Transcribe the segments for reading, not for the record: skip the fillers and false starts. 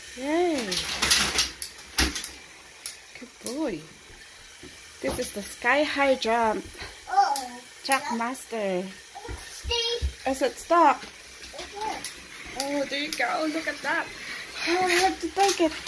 Yay. Good boy. This is the sky high jump. Trackmaster. Is it stuck? Oh, there you go. Look at that. Oh, I have to take it.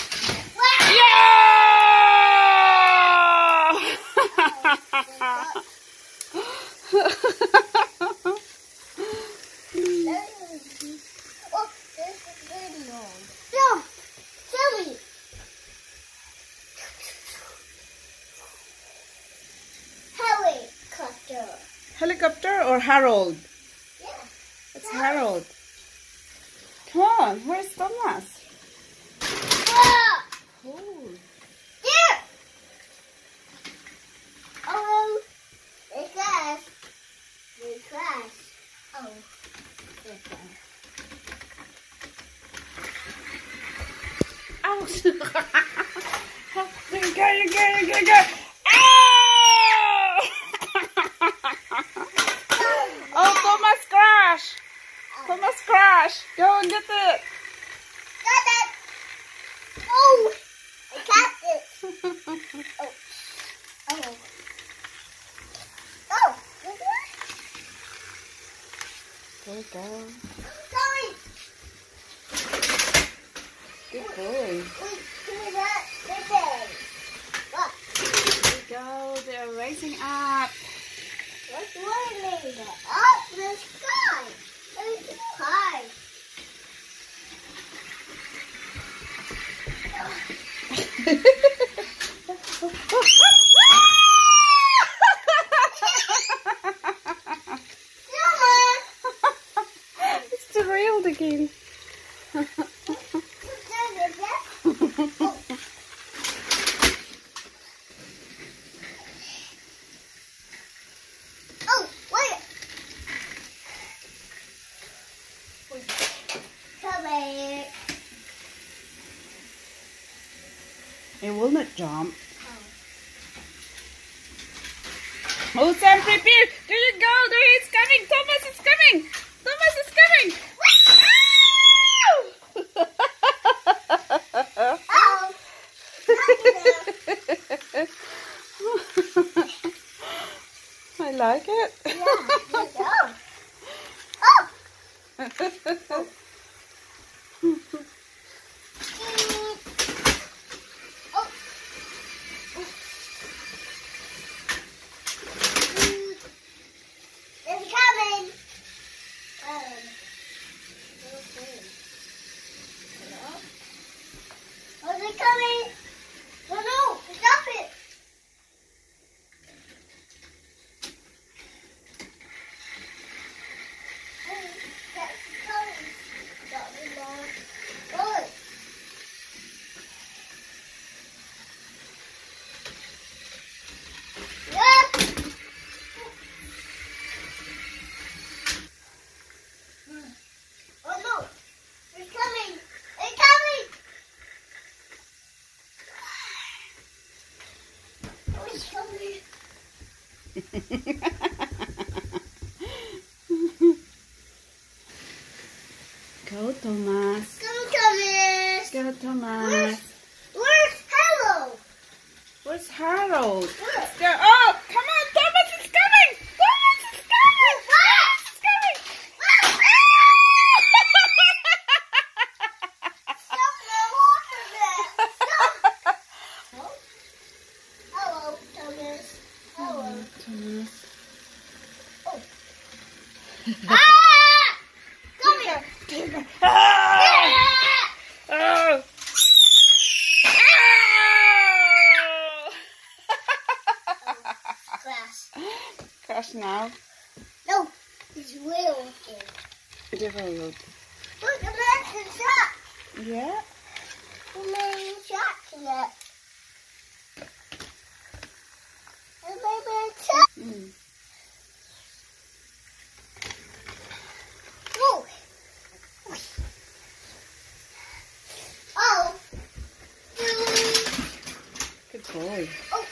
Helicopter or Harold? Yeah. It's Harold. Come on, where's Thomas? Oh. There! Oh, they crash. They crash. Oh, they crash. Ouch! There you go, you go, you go, you go! Oh, Thomas crash! Thomas crash! Go and get it! Got it! Oh! I got it! Oh. Oh. Oh! There you go. Sorry! Good boy. Give me that. Look. There you go. They're racing up. What's whirling? Up the sky. It's high. It's derailed again. Oh, wait. Come here. It will not jump. Oh, Sam, prepare! There you go! There it's coming! Thomas is coming! Thomas is coming! Oh. I like it. Yeah, let's go. Oh. It's coming. Oh, it's coming. Oh no, stop it. Oh no! It's coming! It's coming! Oh, it's coming! Go, Thomas. Come, Thomas! Go, Thomas. Where's Harold? Where's Harold? Where? Go. Oh, come on, Thomas is coming! Thomas is coming! Thomas is coming! Stop the water there! Stop! Oh. Hello, Thomas. Hello. Thomas. Oh. Ah! Come here! Ah! Oh! Grass. Crash now. No, it's real again. Derailed. Look, the man's shot. Yeah? The man shot to that. The man shot. Mm. Oh. Oh. Good boy. Oh.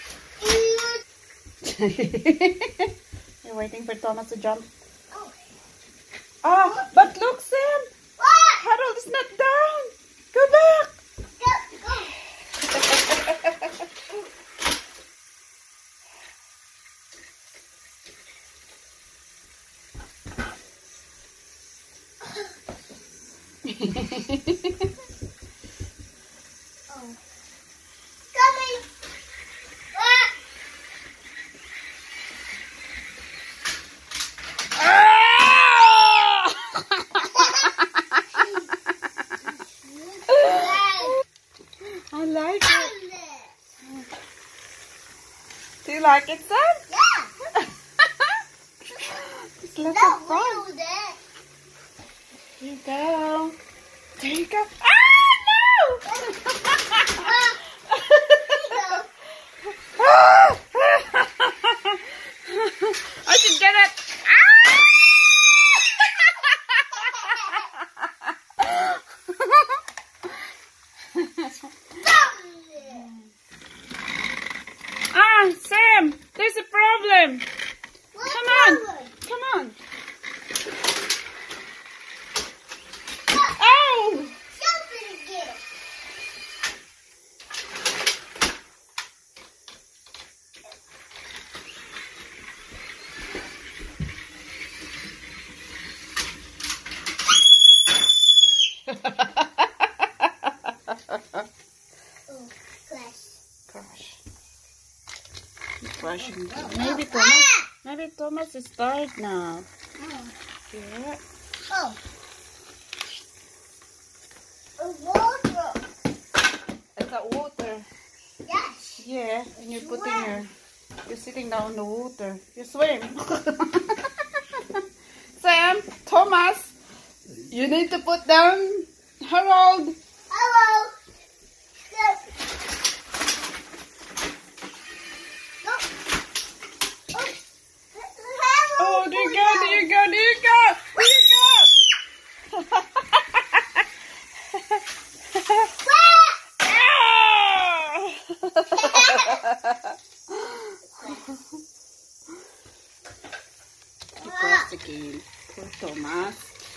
You're waiting for Thomas to jump. Oh. Oh, but look, Sam! What? Harold is not down. Go back. Oh. Coming. Ah. I like it. Do you like it, Sam? Yeah. It's lots of fun. There. Here you go. There you go. Ah, no! I should get it. Ah, Sam, there's a problem. Come on. Come on. Oh! Gosh. Crushing. Maybe Thomas is tired now. Yeah. Oh. Water. It's that water. Yes. Yeah, and you're putting you're sitting down in the water. You swim. Sam, Thomas, you need to put down Harold. Hello. Oh, there you go, there you go, there you go, there you go. He crossed again. Poor Thomas.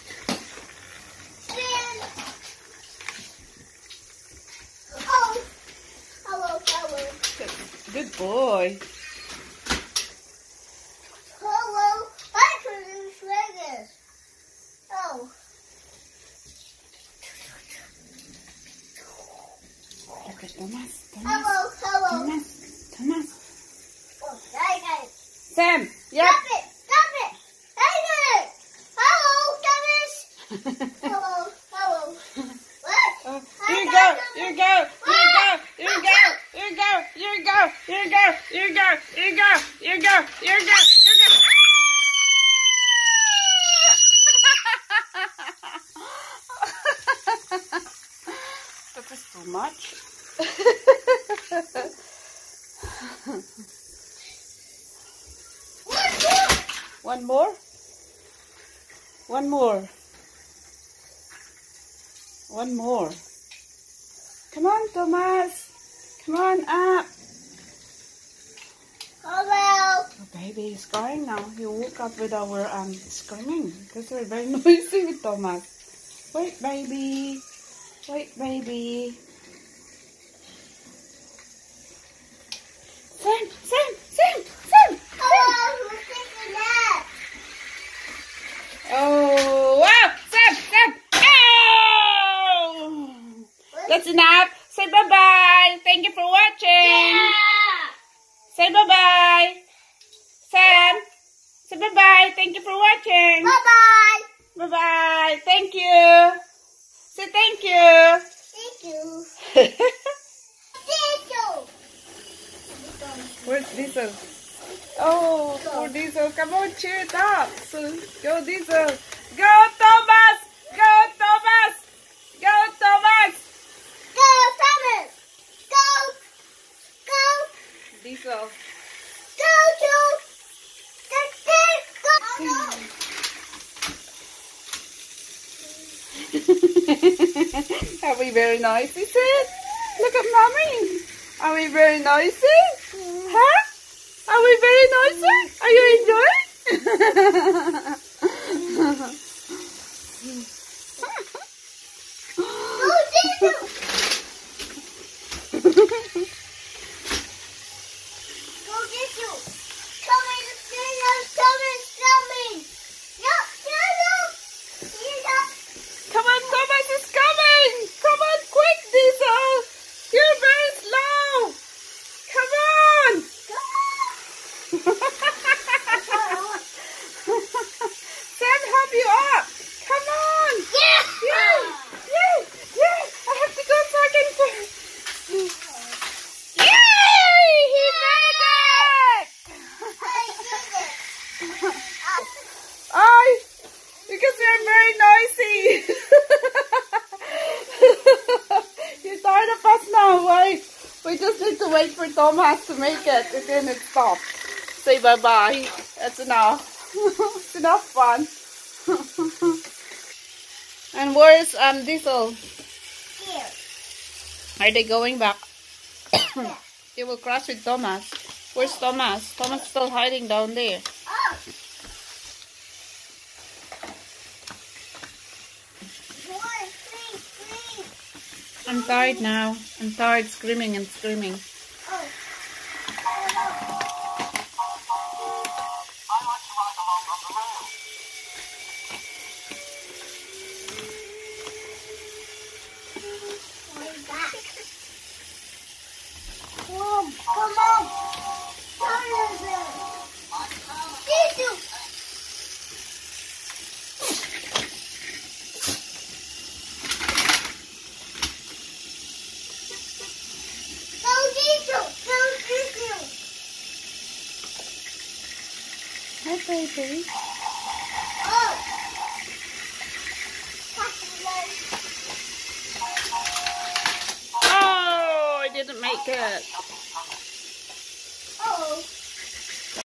Good boy. Hello. I produce Vegas. Oh. Look at Thomas. Hello. Thomas. Oh, guys. Sam, yep. Stop it. Hey, hello, Thomas. Hello. What? Here you go. Here you go. Here you go. Here you go. Here you go. Here you go. Here you go. Here you go. Here you go. Here you go. Here you go. That was too much. One more? One more. One more. Come on, Thomas. Come on up. Hello. Oh, baby is crying now. He woke up with our screaming because we're very noisy with Thomas. Wait, baby. Wait, baby. Sam. Hello, we're taking that. Oh, wow. Sam. Oh. That's enough. Say bye-bye. Thank you for watching. Yeah. Say bye-bye. Sam, say bye-bye. Thank you for watching. Bye-bye. Bye-bye. Thank you. Say thank you. Thank you. Where's Diesel? Oh, poor Diesel. Come on, cheer it up. So, go, Diesel. Go, Thomas. Go, Thomas. Go, Thomas. Go, Thomas. Go. Diesel. Go, Joe. Go. Are we very noisy, Sid? Look at mommy. Are we very noisy? Huh? Are we very noisy? Are you enjoying? Go, Diesel. Go, Diesel. Coming. Come on, Thomas is wait for Thomas to make it, and then it stopped. Say bye-bye. That's enough. It's enough fun. And where's Diesel? Here. Are they going back? Yeah. They will crash with Thomas. Where's Thomas? Thomas is still hiding down there. Oh. 4, 3, 3. I'm tired now. I'm tired screaming and screaming. Oh. Come on. Hi, baby. Oh, I didn't make it.